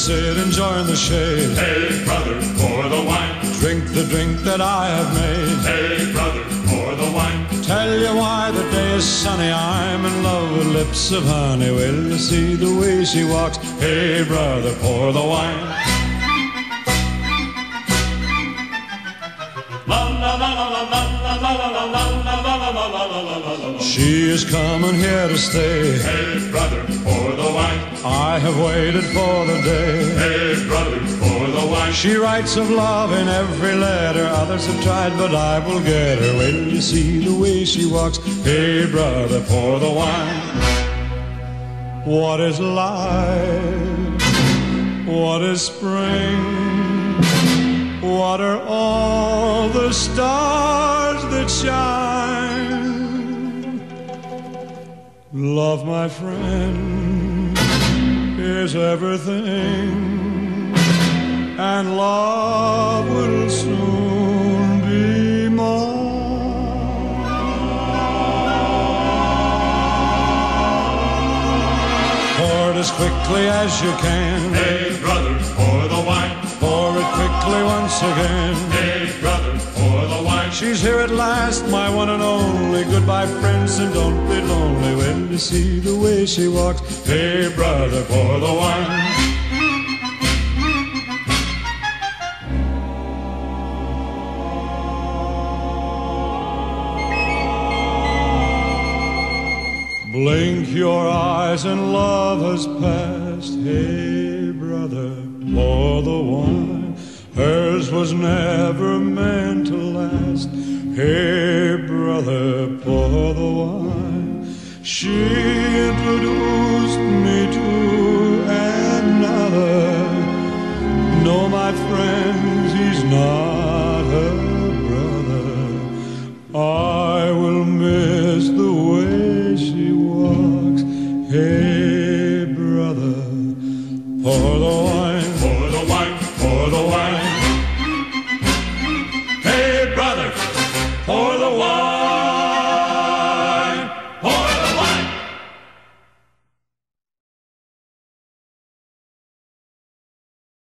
sit, enjoying the shade. Hey, brother, pour the wine. Drink the drink that I have made. Hey, brother, pour the wine. Tell you why the day is sunny, I'm in love with lips of honey. Will you see the way she walks? Hey, brother, pour the wine. She is coming here to stay. Hey, brother, pour the wine. I have waited for the day. Hey, brother, pour the wine. She writes of love in every letter. Others have tried, but I will get her. Will you see the way she walks? Hey, brother, pour the wine. What is life? What is spring? What are all the stars that shine? Love, my friend, is everything, and love will soon be mine. Pour it as quickly as you can. Hey, brother, pour the wine. Pour it quickly once again. Hey, brother, pour the wine. She's here at last, my one and only. Goodbye, friends, and don't be lonely. When you see the way she walks, hey, brother, pour the wine. Blink your eyes and love has passed. Hey, brother, pour the wine. Hers was never meant to last. Hey, brother, pour the wine. She introduced me to another. No, my friends, he's not her brother. I will miss the way she walks. Hey, brother, pour the wine.